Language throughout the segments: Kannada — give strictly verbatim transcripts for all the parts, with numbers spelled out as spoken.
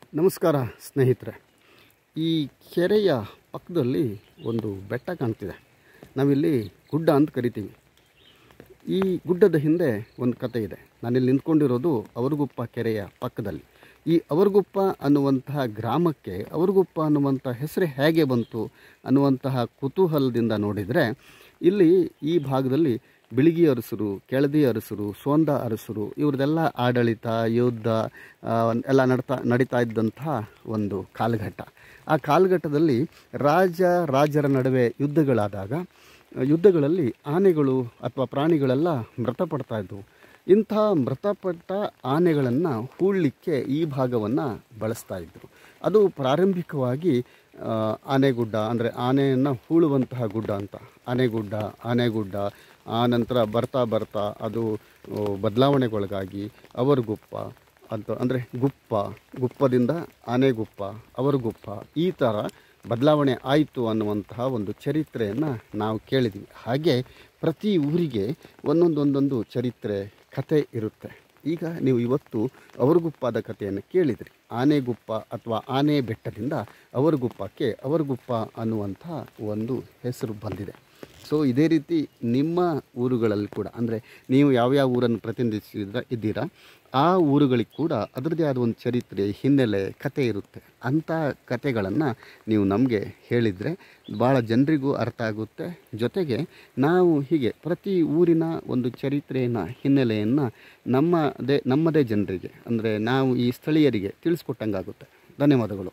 ನಮಸ್ಕಾರ ಸ್ನೇಹಿತರೆ. ಈ ಕೆರೆಯ ಪಕ್ಕದಲ್ಲಿ ಒಂದು ಬೆಟ್ಟ ಕಾಣ್ತಿದೆ. ನಾವಿಲ್ಲಿ ಗುಡ್ಡ ಅಂತ ಕರಿತೀವಿ. ಈ ಗುಡ್ಡದ ಹಿಂದೆ ಒಂದು ಕತೆ ಇದೆ. ನಾನಿಲ್ಲಿ ನಿಂತ್ಕೊಂಡಿರೋದು ಅವರಗುಪ್ಪ ಕೆರೆಯ ಪಕ್ಕದಲ್ಲಿ. ಈ ಅವರಗುಪ್ಪ ಅನ್ನುವಂತಹ ಗ್ರಾಮಕ್ಕೆ ಅವರಗುಪ್ಪ ಅನ್ನುವಂಥ ಹೆಸರು ಹೇಗೆ ಬಂತು ಅನ್ನುವಂತಹ ಕುತೂಹಲದಿಂದ ನೋಡಿದರೆ, ಇಲ್ಲಿ ಈ ಭಾಗದಲ್ಲಿ ಬಿಳಿಗಿ ಅರಸರು, ಕೆಳದಿ ಅರಸರು, ಸೋಂದ ಅರಸರು ಇವ್ರದ್ದೆಲ್ಲ ಆಡಳಿತ, ಯುದ್ಧ ಎಲ್ಲ ನಡ್ತಾ ನಡೀತಾ ಇದ್ದಂತಹ ಒಂದು ಕಾಲಘಟ್ಟ. ಆ ಕಾಲಘಟ್ಟದಲ್ಲಿ ರಾಜ ರಾಜರ ನಡುವೆ ಯುದ್ಧಗಳಾದಾಗ ಯುದ್ಧಗಳಲ್ಲಿ ಆನೆಗಳು ಅಥವಾ ಪ್ರಾಣಿಗಳೆಲ್ಲ ಮೃತಪಡ್ತಾ ಇದ್ದವು. ಇಂಥ ಮೃತಪಟ್ಟ ಆನೆಗಳನ್ನು ಹೂಳಲಿಕ್ಕೆ ಈ ಭಾಗವನ್ನು ಬಳಸ್ತಾ ಇದ್ದರು. ಅದು ಪ್ರಾರಂಭಿಕವಾಗಿ ಆನೆಗುಡ್ಡ, ಅಂದರೆ ಆನೆಯನ್ನು ಹೂಳುವಂತಹ ಗುಡ್ಡ ಅಂತ ಆನೆಗುಡ್ಡ ಆನೆಗುಡ್ಡ ಆ ನಂತರ ಬರ್ತಾ ಬರ್ತಾ ಅದು ಬದಲಾವಣೆಗೊಳಗಾಗಿ ಅವರಗುಪ್ಪ ಅಂತ, ಅಂದರೆ ಗುಪ್ಪ, ಗುಪ್ಪದಿಂದ ಆನೆಗುಪ್ಪ, ಅವರಗುಪ್ಪ, ಈ ಥರ ಬದಲಾವಣೆ ಆಯಿತು ಅನ್ನುವಂತಹ ಒಂದು ಚರಿತ್ರೆಯನ್ನು ನಾವು ಕೇಳಿದ್ವಿ. ಹಾಗೆ ಪ್ರತಿ ಊರಿಗೆ ಒಂದೊಂದು ಒಂದೊಂದು ಚರಿತ್ರೆ, ಕತೆ ಇರುತ್ತೆ. ಈಗ ನೀವು ಇವತ್ತು ಅವರಗುಪ್ಪದ ಕಥೆಯನ್ನು ಕೇಳಿದ್ರಿ. ಆನೆಗುಪ್ಪ ಅಥವಾ ಆನೆ ಬೆಟ್ಟದಿಂದ ಅವರಗುಪ್ಪಕ್ಕೆ ಅವರಗುಪ್ಪ ಅನ್ನುವಂಥ ಒಂದು ಹೆಸರು ಬಂದಿದೆ. ಸೊ ಇದೇ ರೀತಿ ನಿಮ್ಮ ಊರುಗಳಲ್ಲಿ ಕೂಡ, ಅಂದರೆ ನೀವು ಯಾವ್ಯಾವ ಊರನ್ನು ಪ್ರತಿನಿಧಿಸಿದ ಇದ್ದೀರಾ ಆ ಊರುಗಳಿಗೆ ಕೂಡ ಅದರದ್ದೇ ಆದ ಒಂದು ಚರಿತ್ರೆ, ಹಿನ್ನೆಲೆ, ಕತೆ ಇರುತ್ತೆ. ಅಂಥ ಕತೆಗಳನ್ನು ನೀವು ನಮಗೆ ಹೇಳಿದರೆ ಭಾಳ ಜನರಿಗೂ ಅರ್ಥ ಆಗುತ್ತೆ. ಜೊತೆಗೆ ನಾವು ಹೀಗೆ ಪ್ರತಿ ಊರಿನ ಒಂದು ಚರಿತ್ರೆಯನ್ನು, ಹಿನ್ನೆಲೆಯನ್ನು ನಮ್ಮದೇ ನಮ್ಮದೇ ಜನರಿಗೆ, ಅಂದರೆ ನಾವು ಈ ಸ್ಥಳೀಯರಿಗೆ ತಿಳಿಸ್ಕೊಟ್ಟಂಗಾಗುತ್ತೆ. ಧನ್ಯವಾದಗಳು.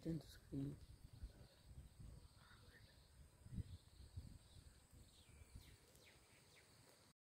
Ten screen